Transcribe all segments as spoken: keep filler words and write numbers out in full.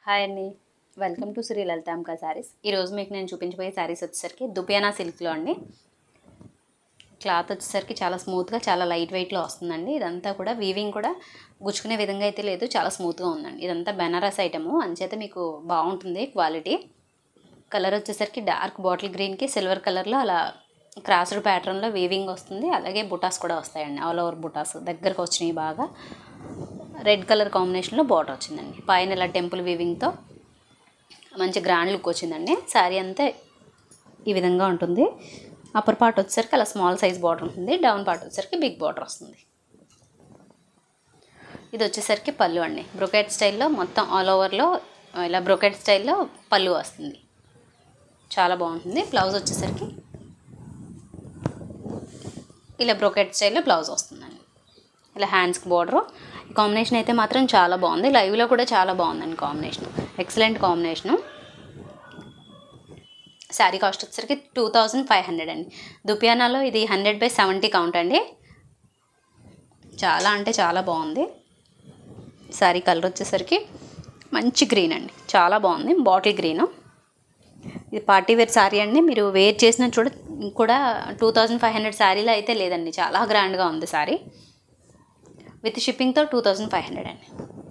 Hi అండి, welcome to Shri Lalithambika sarees. ఈరోజు మీకు నేను చూపించబోయే శారీస్ వచ్చేసరికి దుపియానా సిల్క్లో అండి. క్లాత్ వచ్చేసరికి చాలా స్మూత్గా, చాలా లైట్ వెయిట్లో వస్తుందండి. ఇదంతా కూడా వీవింగ్ కూడా గుచ్చుకునే విధంగా అయితే లేదు, చాలా స్మూత్గా ఉందండి. ఇదంతా బెనారస్ ఐటము, అంచేత మీకు బాగుంటుంది క్వాలిటీ. కలర్ వచ్చేసరికి డార్క్ బాటిల్ గ్రీన్కి సిల్వర్ కలర్లో అలా క్రాస్డ్ ప్యాటర్న్లో వీవింగ్ వస్తుంది. అలాగే బుటాస్ కూడా వస్తాయండి, ఆల్ ఓవర్ బుటాస్ దగ్గరకు వచ్చినాయి. బాగా రెడ్ కలర్ కాంబినేషన్లో బార్డర్ వచ్చిందండి. పైన ఇలా టెంపుల్ వీవింగ్తో మంచి గ్రాండ్ లుక్ వచ్చిందండి. శారీ అంతా ఈ విధంగా ఉంటుంది. అప్పర్ పార్ట్ వచ్చేసరికి అలా స్మాల్ సైజ్ బార్డర్ ఉంటుంది, డౌన్ పార్ట్ వచ్చేసరికి బిగ్ బార్డర్ వస్తుంది. ఇది వచ్చేసరికి పళ్ళు అండి. బ్రొకెట్ స్టైల్లో మొత్తం ఆల్ ఓవర్లో ఇలా బ్రొకెట్ స్టైల్లో పళ్ళు వస్తుంది, చాలా బాగుంటుంది. బ్లౌజ్ వచ్చేసరికి ఇలా బ్రొకెట్ స్టైల్లో బ్లౌజ్ వస్తుందండి. ఇలా హ్యాండ్స్కి బార్డరు. ఈ కాంబినేషన్ అయితే మాత్రం చాలా బాగుంది. లైవ్లో కూడా చాలా బాగుందండి combination, excellent combination. Sari cost వచ్చేసరికి టూ థౌజండ్ ఫైవ్ హండ్రెడ్ అండి. దుపియానాలో ఇది హండ్రెడ్ బై సెవెంటీ కౌంట్ అండి. చాలా అంటే చాలా బాగుంది. శారీ కలర్ వచ్చేసరికి మంచి గ్రీన్ అండి, చాలా బాగుంది, బాటిల్ గ్రీను. ఇది పార్టీ వేర్ శారీ అండి. మీరు వేర్ చేసిన చూడ కూడా టూ థౌజండ్ ఫైవ్ హండ్రెడ్ శారీలో అయితే లేదండి, చాలా గ్రాండ్గా ఉంది శారీ. విత్ షిప్పింగ్తో టూ థౌజండ్ ఫైవ్ హండ్రెడ్ అండి.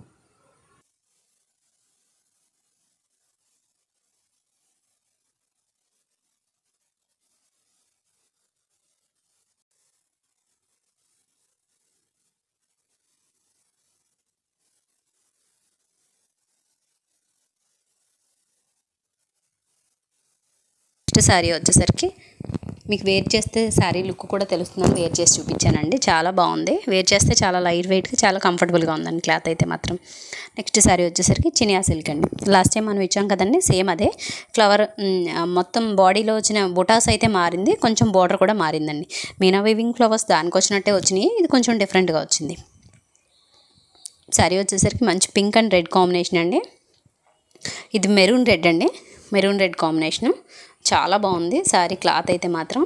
నెక్స్ట్ శారీ వచ్చేసరికి మీకు వేర్ చేస్తే శారీ లుక్ కూడా తెలుస్తుందని వేర్ చేసి చూపించానండి. చాలా బాగుంది, వేర్ చేస్తే చాలా లైట్ వెయిట్గా, చాలా కంఫర్టబుల్గా ఉందండి క్లాత్ అయితే మాత్రం. నెక్స్ట్ శారీ వచ్చేసరికి చినియా సిల్క్ అండి. లాస్ట్ టైం మనం ఇచ్చాం కదండి, సేమ్ అదే ఫ్లవర్ మొత్తం బాడీలో వచ్చిన బుటాస్ అయితే మారింది, కొంచెం బార్డర్ కూడా మారిందండి. మీనా వీవింగ్ ఫ్లవర్స్ దానికి వచ్చినట్టే వచ్చినాయి, ఇది కొంచెం డిఫరెంట్గా వచ్చింది. శారీ వచ్చేసరికి మంచి పింక్ అండ్ రెడ్ కాంబినేషన్ అండి. ఇది మెరూన్ రెడ్ అండి, మెరూన్ రెడ్ కాంబినేషను. చాలా బాగుంది శారీ క్లాత్ అయితే మాత్రం.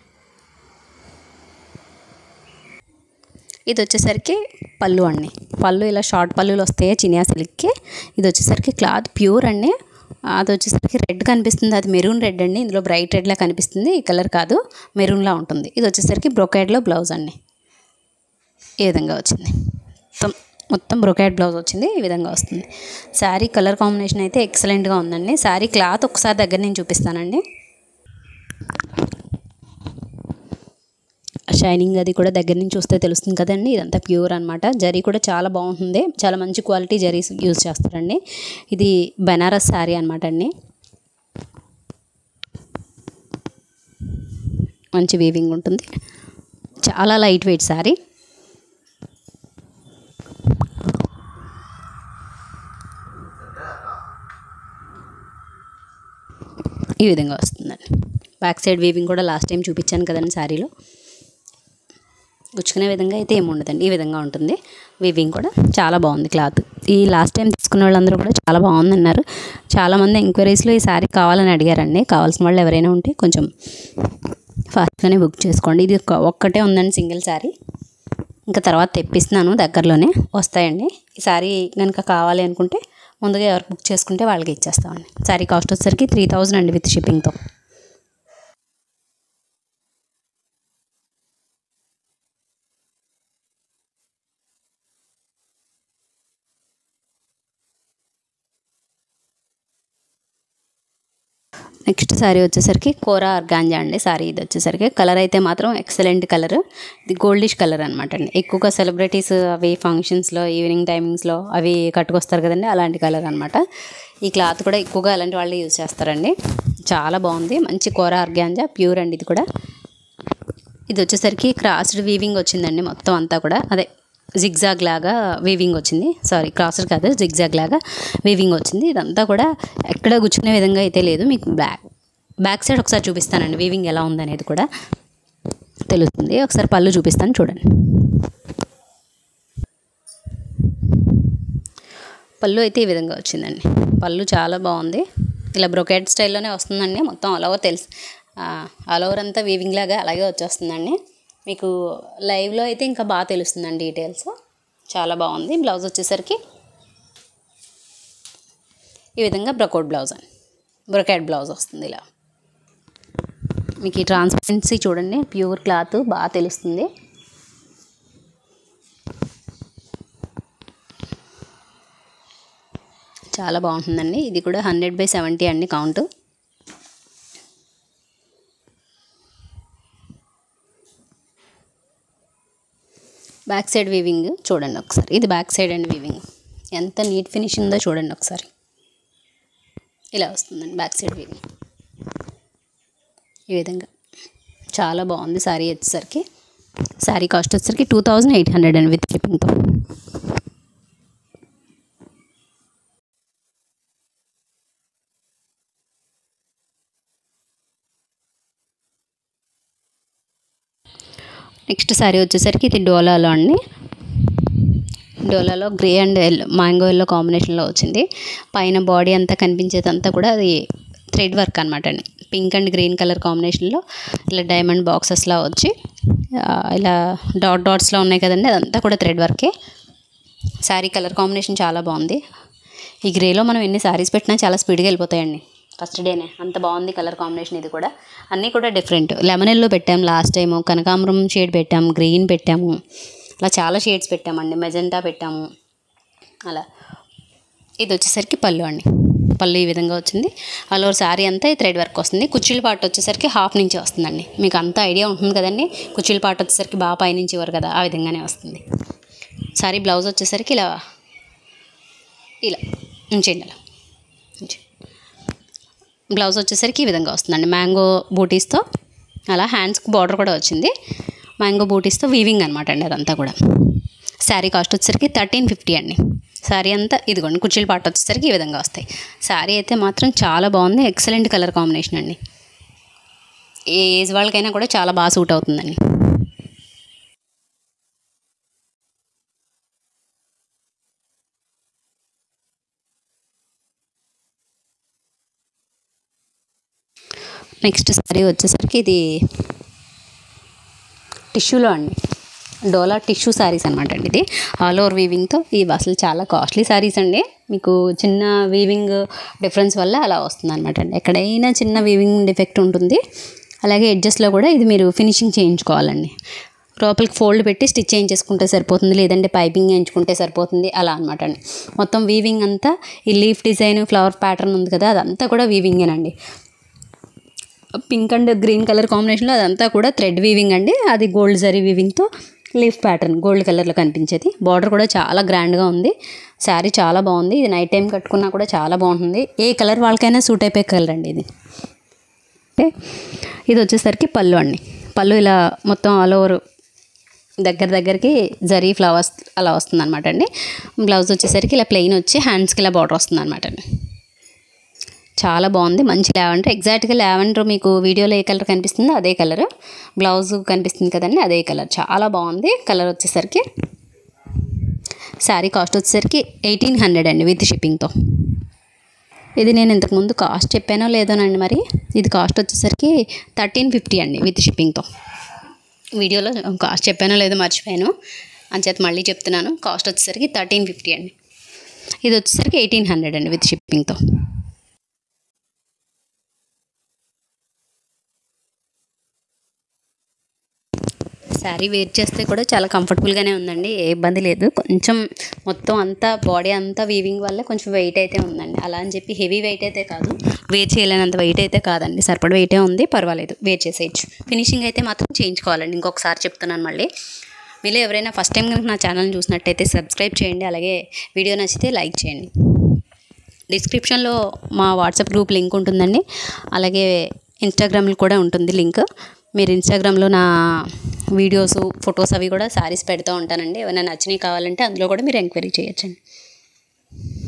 ఇది వచ్చేసరికి పళ్ళు అండి. పళ్ళు ఇలా షార్ట్ పళ్ళులు వస్తాయి చినియా సిల్క్కి. ఇది వచ్చేసరికి క్లాత్ ప్యూర్ అండి. అది వచ్చేసరికి రెడ్ కనిపిస్తుంది, అది మెరూన్ రెడ్ అండి. ఇందులో బ్రైట్ రెడ్లా కనిపిస్తుంది, ఈ కలర్ కాదు, మెరూన్లా ఉంటుంది. ఇది వచ్చేసరికి బ్రొకేడ్లో బ్లౌజ్ అండి. ఈ విధంగా వచ్చింది, మొత్తం మొత్తం బ్రొకేడ్ బ్లౌజ్ వచ్చింది, ఈ విధంగా వస్తుంది. శారీ కలర్ కాంబినేషన్ అయితే ఎక్సలెంట్గా ఉందండి. శారీ క్లాత్ ఒకసారి దగ్గర నేను చూపిస్తానండి. షైనింగ్ అది కూడా దగ్గర నుంచి చూస్తే తెలుస్తుంది కదండి. ఇదంతా ప్యూర్ అనమాట. జరీ కూడా చాలా బాగుంటుంది, చాలా మంచి క్వాలిటీ జరీ యూజ్ చేస్తారండి. ఇది బెనారస్ శారీ అనమాట అండి. మంచి వీవింగ్ ఉంటుంది, చాలా లైట్ వెయిట్ శారీ. ఈ విధంగా వస్తుందండి. బ్యాక్ సైడ్ వీవింగ్ కూడా లాస్ట్ టైం చూపించాను కదండి శారీలో. గుచ్చుకునే విధంగా అయితే ఏమి ఉండదండి, ఈ విధంగా ఉంటుంది. వీవింగ్ కూడా చాలా బాగుంది క్లాత్. ఈ లాస్ట్ టైం తీసుకున్న వాళ్ళందరూ కూడా చాలా బాగుందన్నారు. చాలామంది ఎంక్వైరీస్లో ఈ శారీ కావాలని అడిగారండి. కావాల్సిన వాళ్ళు ఎవరైనా ఉంటే కొంచెం ఫాస్ట్గానే బుక్ చేసుకోండి. ఇది ఒక్కటే ఉందండి సింగిల్ శారీ, ఇంకా తర్వాత తెప్పిస్తున్నాను, దగ్గరలోనే వస్తాయండి. ఈ శారీ కనుక కావాలి అనుకుంటే ముందుగా ఎవరు బుక్ చేసుకుంటే వాళ్ళకి ఇచ్చేస్తామండి. శారీ కాస్ట్ వచ్చేసరికి త్రీ థౌజండ్ అండి విత్ షిప్పింగ్తో. నెక్స్ట్ శారీ వచ్చేసరికి కోరా ఆర్గాంజా అండి. శారీ ఇది వచ్చేసరికి కలర్ అయితే మాత్రం ఎక్సలెంట్ కలర్. ఇది గోల్డిష్ కలర్ అనమాట అండి. ఎక్కువగా సెలబ్రిటీస్ అవి ఫంక్షన్స్లో ఈవినింగ్ టైమింగ్స్లో అవి కట్టుకొస్తారు కదండి, అలాంటి కలర్ అనమాట. ఈ క్లాత్ కూడా ఎక్కువగా అలాంటి వాళ్ళు యూజ్ చేస్తారండి. చాలా బాగుంది, మంచి కోరా ఆర్గాంజా ప్యూర్ అండి. ఇది కూడా ఇది వచ్చేసరికి క్రాస్డ్ వీవింగ్ వచ్చిందండి మొత్తం అంతా కూడా. అదే జిగ్జాగ్ లాగా వీవింగ్ వచ్చింది, సారీ క్రాస్డ్ కాదు, జిగ్జాగ్ లాగా వీవింగ్ వచ్చింది. ఇదంతా కూడా ఎక్కడ గుచ్చుకునే విధంగా అయితే లేదు. మీకు బ్యాక్ బ్యాక్ సైడ్ ఒకసారి చూపిస్తానండి, వీవింగ్ ఎలా ఉందనేది కూడా తెలుస్తుంది. ఒకసారి పళ్ళు చూపిస్తాను చూడండి. పళ్ళు అయితే ఈ విధంగా వచ్చిందండి. పళ్ళు చాలా బాగుంది, ఇలా బ్రొకెట్ స్టైల్లోనే వస్తుందండి. మొత్తం ఆల్ ఓవర్ తెలుసు, ఆల్ ఓవర్ అంతా వీవింగ్ లాగా అలాగే వచ్చేస్తుందండి. మీకు లైవ్లో అయితే ఇంకా బాగా తెలుస్తుందండి డీటెయిల్స్. చాలా బాగుంది. బ్లౌజ్ వచ్చేసరికి ఈ విధంగా బ్రొకోట్ బ్లౌజ్ అని బ్రొకెట్ బ్లౌజ్ వస్తుంది. ఇలా మీకు ఈ ట్రాన్స్పరెన్సీ చూడండి, ప్యూర్ క్లాత్ బాగా తెలుస్తుంది. చాలా బాగుంటుందండి. ఇది కూడా హండ్రెడ్ బై సెవెంటీ అండి కౌంట్. బ్యాక్ సైడ్ వీవింగ్ చూడండి ఒకసారి. ఇది బ్యాక్ సైడ్ అండ్ వీవింగ్ ఎంత నీట్ ఫినిష్ ఉందో చూడండి ఒకసారి. ఇలా వస్తుందండి బ్యాక్ సైడ్ వీవింగ్. ఈ విధంగా చాలా బాగుంది శారీ వచ్చేసరికి. శారీ కాస్ట్ వచ్చేసరికి టూ థౌజండ్ ఎయిట్ హండ్రెడ్ అండి విత్ షిప్పింగ్తో. నెక్స్ట్ శారీ వచ్చేసరికి ఇది డోలాలో అండి. డోలాలో grey and yellow mango yellow కాంబినేషన్లో వచ్చింది. పైన బాడీ అంతా కనిపించేదంతా కూడా అది థ్రెడ్ వర్క్ అనమాట అండి. పింక్ అండ్ గ్రీన్ కలర్ కాంబినేషన్లో ఇలా డైమండ్ బాక్సెస్లా వచ్చి ఇలా డాట్ డాట్స్లో ఉన్నాయి కదండి, అదంతా కూడా థ్రెడ్ వర్కే. శారీ కలర్ కాంబినేషన్ చాలా బాగుంది. ఈ గ్రేలో మనం ఎన్ని శారీస్ పెట్టినా చాలా స్పీడ్గా వెళ్ళిపోతాయండి ఫస్ట్ డేనే, అంత బాగుంది కలర్ కాంబినేషన్. ఇది కూడా అన్నీ కూడా డిఫరెంట్. లెమన్ ఎల్లో పెట్టాము లాస్ట్ టైము, కనకాంబరం షేడ్ పెట్టాము, గ్రీన్ పెట్టాము, అలా చాలా షేడ్స్ పెట్టామండి, మెజెంటా పెట్టాము అలా. ఇది వచ్చేసరికి పళ్ళు అండి. పళ్ళు ఈ విధంగా వచ్చింది. ఆల్ ఓవర్ శారీ అంతా ఈ థ్రెడ్ వర్క్ వస్తుంది. కుచ్చిళ్ళ పాటు వచ్చేసరికి హాఫ్ నుంచి వస్తుందండి. మీకు అంత ఐడియా ఉంటుంది కదండి, కుచ్చిళ్ళ పాటు వచ్చేసరికి బాగా పైనుంచి ఇవ్వరు కదా, ఆ విధంగానే వస్తుంది. శారీ బ్లౌజ్ వచ్చేసరికి ఇలా ఇలా ఉంచండి. అలా బ్లౌజ్ వచ్చేసరికి ఈ విధంగా వస్తుందండి. మ్యాంగో బూటీస్తో అలా హ్యాండ్స్కి బార్డర్ కూడా వచ్చింది. మ్యాంగో బూటీస్తో వీవింగ్ అనమాట అండి అదంతా కూడా. శారీ కాస్ట్ వచ్చేసరికి థర్టీన్ ఫిఫ్టీ అండి. శారీ అంతా ఇదిగోండి కుచ్చిళ్ళ పాటు వచ్చేసరికి ఈ విధంగా వస్తాయి. శారీ అయితే మాత్రం చాలా బాగుంది. ఎక్సలెంట్ కలర్ కాంబినేషన్ అండి. ఏ ఏజ్ వాళ్ళకైనా కూడా చాలా బాగా సూట్ అవుతుందండి. నెక్స్ట్ శారీ వచ్చేసరికి ఇది టిష్యూలో అండి. డోలా టిష్యూ శారీస్ అనమాట అండి. ఇది ఆల్ ఓవర్ వీవింగ్తో. ఇవి అసలు చాలా కాస్ట్లీ శారీస్ అండి. మీకు చిన్న వీవింగ్ డిఫరెన్స్ వల్ల అలా వస్తుంది అనమాట అండి. ఎక్కడైనా చిన్న వీవింగ్ డిఫెక్ట్ ఉంటుంది. అలాగే ఎడ్జస్ట్లో కూడా ఇది మీరు ఫినిషింగ్ చేయించుకోవాలండి. లోపలికి ఫోల్డ్ పెట్టి స్టిచ్ చేయించేసుకుంటే సరిపోతుంది, లేదంటే పైపింగ్ వేయించుకుంటే సరిపోతుంది, అలా అనమాట అండి. మొత్తం వీవింగ్ అంతా ఈ లీఫ్ డిజైన్ ఫ్లవర్ ప్యాటర్న్ ఉంది కదా, అదంతా కూడా వీవింగేనండి. పింక్ అండ్ గ్రీన్ కలర్ కాంబినేషన్లో అదంతా కూడా థ్రెడ్ వీవింగ్ అండి. అది గోల్డ్ జరీ వీవింగ్తో లీఫ్ ప్యాటర్న్ గోల్డ్ కలర్లో కనిపించేది. బార్డర్ కూడా చాలా గ్రాండ్గా ఉంది. శారీ చాలా బాగుంది. ఇది నైట్ టైం కట్టుకున్నా కూడా చాలా బాగుంటుంది. ఏ కలర్ వాళ్ళకైనా సూట్ అయిపోయే కలర్ అండి ఇది. ఓకే, ఇది వచ్చేసరికి పళ్ళు అండి. పళ్ళు ఇలా మొత్తం ఆల్ ఓవర్ దగ్గర దగ్గరికి జరీ ఫ్లవర్స్ అలా వస్తుంది అనమాట అండి. బ్లౌజ్ వచ్చేసరికి ఇలా ప్లెయిన్ వచ్చి హ్యాండ్స్కి ఇలా బార్డర్ వస్తుంది అనమాట అండి. చాలా బాగుంది. మంచి లావెండర్, ఎగ్జాక్ట్గా లావెండర్ మీకు వీడియోలో ఏ కలర్ కనిపిస్తుందో అదే కలర్, బ్లౌజ్ కనిపిస్తుంది కదండి అదే కలర్. చాలా బాగుంది కలర్ వచ్చేసరికి. శారీ కాస్ట్ వచ్చేసరికి ఎయిటీన్ హండ్రెడ్ అండి విత్ షిప్పింగ్తో. ఇది నేను ఇంతకుముందు కాస్ట్ చెప్పానో లేదోనండి మరి. ఇది కాస్ట్ వచ్చేసరికి థర్టీన్ ఫిఫ్టీ అండి విత్ షిప్పింగ్తో. వీడియోలో కాస్ట్ చెప్పానో లేదో మర్చిపోయాను, అంచేత మళ్ళీ చెప్తున్నాను. కాస్ట్ వచ్చేసరికి థర్టీన్ ఫిఫ్టీ అండి. ఇది వచ్చేసరికి ఎయిటీన్ హండ్రెడ్ అండి విత్ షిప్పింగ్తో. శారీ వేర్ చేస్తే కూడా చాలా కంఫర్టబుల్గానే ఉందండి, ఏ ఇబ్బంది లేదు. కొంచెం మొత్తం అంతా బాడీ అంతా వీవింగ్ వల్ల కొంచెం వెయిట్ అయితే ఉందండి. అలా అని చెప్పి హెవీ వెయిట్ అయితే కాదు, వేర్ చేయలేనంత వెయిట్ అయితే కాదండి, సరిపడ వెయిటే ఉంది, పర్వాలేదు, వేర్ చేసేయచ్చు. ఫినిషింగ్ అయితే మాత్రం చేయించుకోవాలండి. ఇంకొకసారి చెప్తున్నాను మళ్ళీ. మీలో ఎవరైనా ఫస్ట్ టైం కనుక నా ఛానల్ని చూసినట్టయితే సబ్స్క్రైబ్ చేయండి. అలాగే వీడియో నచ్చితే లైక్ చేయండి. డిస్క్రిప్షన్లో మా వాట్సాప్ గ్రూప్ లింక్ ఉంటుందండి. అలాగే ఇన్స్టాగ్రామ్లో కూడా ఉంటుంది లింక్. మీరు ఇన్స్టాగ్రామ్లో నా వీడియోస్ ఫొటోస్ అవి కూడా శారీస్ పెడుతూ ఉంటానండి. ఏమైనా నచ్చినవి కావాలంటే అందులో కూడా మీరు ఎంక్వైరీ చేయొచ్చండి.